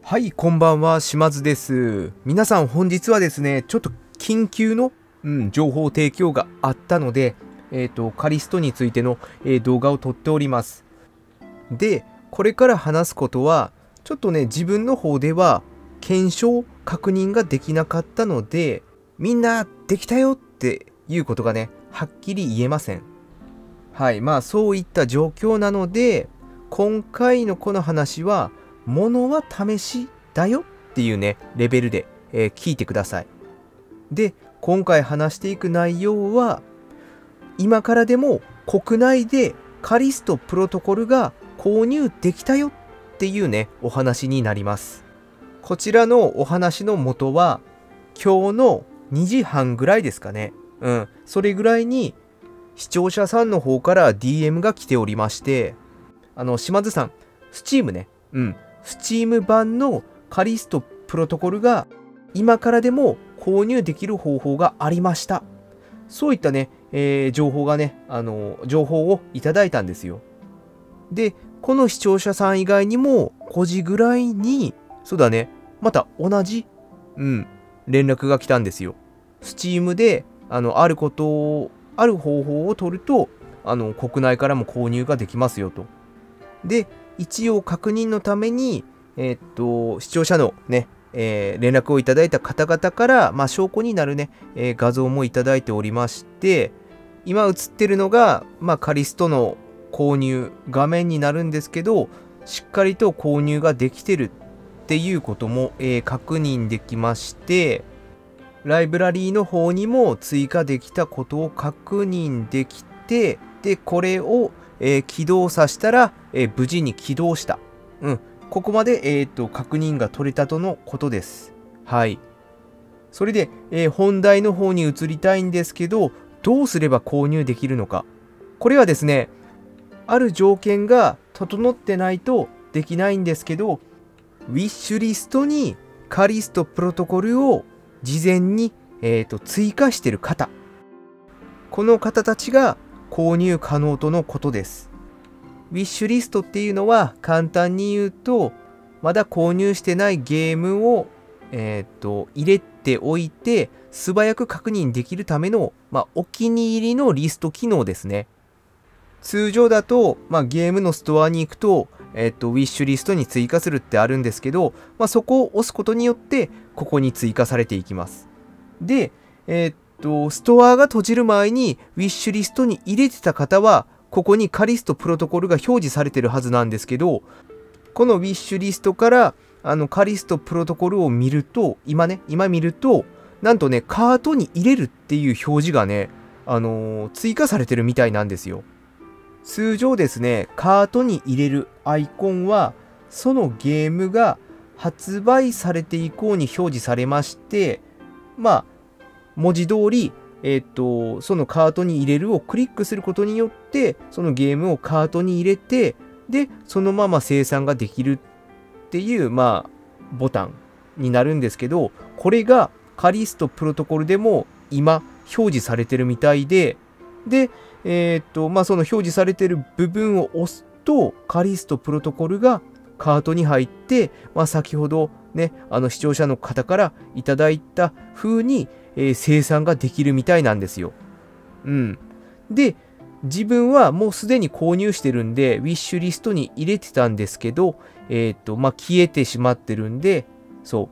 はい、こんばんは、島津です。皆さん、本日はですね、ちょっと緊急の、情報提供があったので、カリストについての、動画を撮っております。で、これから話すことは、ちょっとね、自分の方では、検証、確認ができなかったので、みんな、できたよっていうことがね、はっきり言えません。はい、まあ、そういった状況なので、今回のこの話は、ものは試しだよっていうね、レベルで、聞いてください。で、今回話していく内容は、今からでも国内でカリストプロトコルが購入できたよっていうね、お話になります。こちらのお話の元は、今日の2時半ぐらいですかね。それぐらいに視聴者さんの方から DM が来ておりまして、島津さん、Steam ね。Steam 版のカリストプロトコルが今からでも購入できる方法がありました。そういったね、情報がね、情報をいただいたんですよ。で、この視聴者さん以外にも5時ぐらいに、そうだね、また同じ、連絡が来たんですよ。Steam で、ある方法を取ると、国内からも購入ができますよと。で、一応確認のために、視聴者のね、連絡をいただいた方々から、証拠になるね、画像もいただいておりまして、今映ってるのが、カリストの購入画面になるんですけど、しっかりと購入ができてるっていうことも、確認できまして、ライブラリーの方にも追加できたことを確認できて、で、これを起動させたら、無事に起動した。ここまで、確認が取れたとのことです。はい。それで、本題の方に移りたいんですけど、どうすれば購入できるのか。これはですね、ある条件が整ってないとできないんですけど、ウィッシュリストにカリストプロトコルを事前に、追加している方。この方たちが購入可能とのことです。ウィッシュリストっていうのは簡単に言うと、まだ購入してないゲームを、入れておいて、素早く確認できるための、お気に入りのリスト機能ですね。通常だと、ゲームのストアに行くと、ウィッシュリストに追加するってあるんですけど、そこを押すことによって、ここに追加されていきます。で、ストアが閉じる前にウィッシュリストに入れてた方は、ここにカリストプロトコルが表示されてるはずなんですけど、このウィッシュリストからカリストプロトコルを見ると、今見ると、なんとね、カートに入れるっていう表示がね、追加されてるみたいなんですよ。通常ですね、カートに入れるアイコンは、そのゲームが発売されて以降に表示されまして、文字通り、そのカートに入れるをクリックすることによって、そのゲームをカートに入れて、で、そのまま生産ができるっていう、ボタンになるんですけど、これがカリストプロトコルでも今表示されてるみたいで、で、その表示されてる部分を押すと、カリストプロトコルがカートに入って、先ほどね、視聴者の方からいただいた風に、生産ができるみたいなんですよ。で、自分はもうすでに購入してるんで、ウィッシュリストに入れてたんですけど、消えてしまってるんで、そう、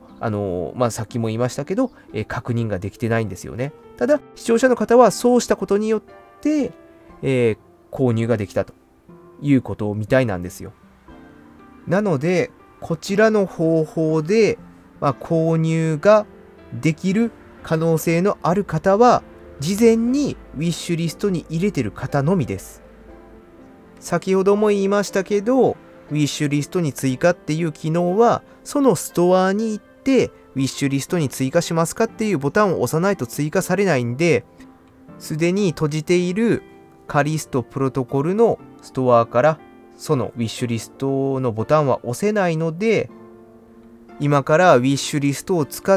さっきも言いましたけど、確認ができてないんですよね。ただ、視聴者の方はそうしたことによって、購入ができたということみたいなんですよ。なので、こちらの方法で、購入ができる可能性のある方は、事前にウィッシュリストに入れてる方のみです。先ほども言いましたけど、ウィッシュリストに追加っていう機能は、そのストアに行って、ウィッシュリストに追加しますかっていうボタンを押さないと追加されないんで、すでに閉じているカリストプロトコルのストアからそのウィッシュリストのボタンは押せないので、今からウィッシュリストを使った、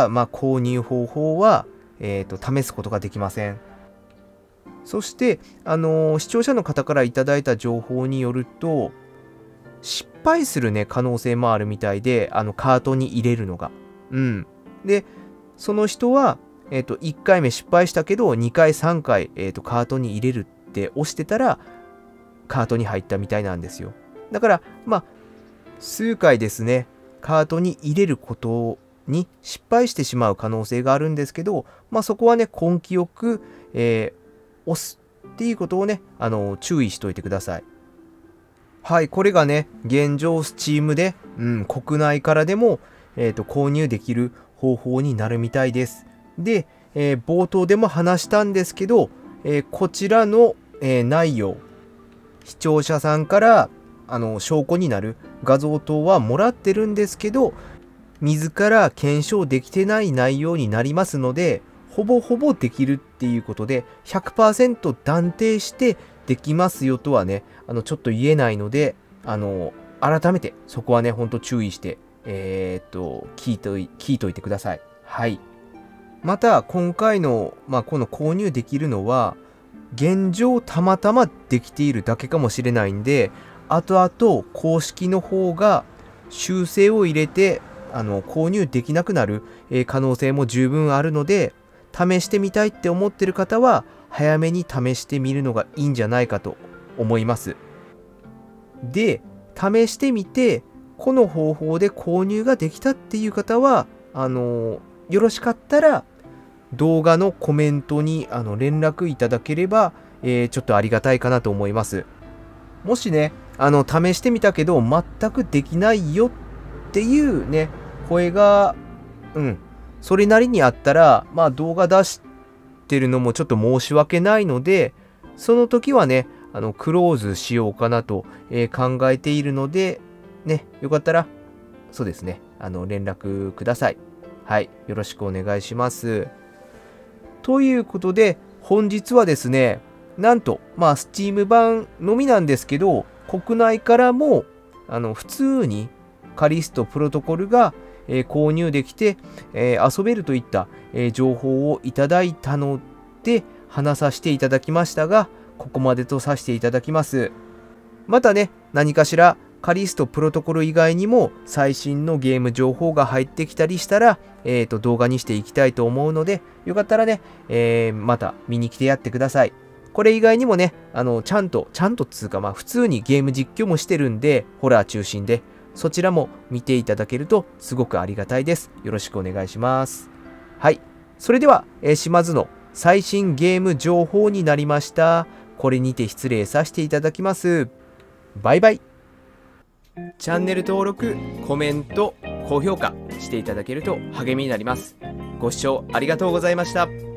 購入方法は、試すことができません。そして、視聴者の方からいただいた情報によると、 失敗するね、可能性もあるみたいで、カートに入れるのが。うん。で、その人は、1回目失敗したけど、2回、3回、カートに入れるって押してたら、カートに入ったみたいなんですよ。だから、まあ、数回ですね、カートに入れることに失敗してしまう可能性があるんですけど、まあ、そこはね、根気よく、押すっていうことをね、注意しといてください。はい、これがね、現状 Steam で、国内からでも、購入できる方法になるみたいです。で、冒頭でも話したんですけど、こちらの、内容、視聴者さんから証拠になる画像等はもらってるんですけど、自ら検証できてない内容になりますので、ほぼほぼできるっていうことで、100% 断定してできますよとはね、ちょっと言えないので、改めてそこはね、ほんと注意して、聞いといてください。はい。また、今回の、この購入できるのは、現状たまたまできているだけかもしれないんで、後々公式の方が修正を入れて、購入できなくなる、可能性も十分あるので、試してみたいって思ってる方は、早めに試してみるのがいいんじゃないかと思います。で、試してみて、この方法で購入ができたっていう方は、よろしかったら、動画のコメントに連絡いただければ、ちょっとありがたいかなと思います。もしね、試してみたけど全くできないよっていうね、声が、それなりにあったら、動画出してるのもちょっと申し訳ないので、その時はね、クローズしようかなと、考えているので、ね、よかったら、そうですね、連絡ください。はい、よろしくお願いします。ということで、本日はですね、なんと、Steam 版のみなんですけど、国内からも、普通にカリストプロトコルが、購入できて、遊べるといった、情報をいただいたので、話させていただきましたが、ここまでとさせていただきます。またね、何かしら、カリストプロトコル以外にも最新のゲーム情報が入ってきたりしたら、動画にしていきたいと思うので、よかったらね、また見に来てやってください。これ以外にもね、ちゃんとっつうか、普通にゲーム実況もしてるんで、ホラー中心で、そちらも見ていただけるとすごくありがたいです。よろしくお願いします。はい。それでは、島津の最新ゲーム情報になりました。これにて失礼させていただきます。バイバイ。チャンネル登録、コメント、高評価していただけると励みになります。ご視聴ありがとうございました。